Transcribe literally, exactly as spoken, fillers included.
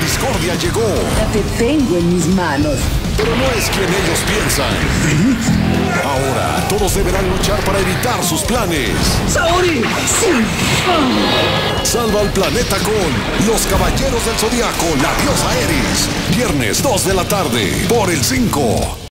discordia llegó. Ya te tengo en mis manos. Pero no es quien ellos piensan. Ahora todos deberán luchar para evitar sus planes. ¡Saori! ¡Sí! Salva al planeta con Los Caballeros del Zodiaco, la diosa Eris. Viernes dos de la tarde por el cinco.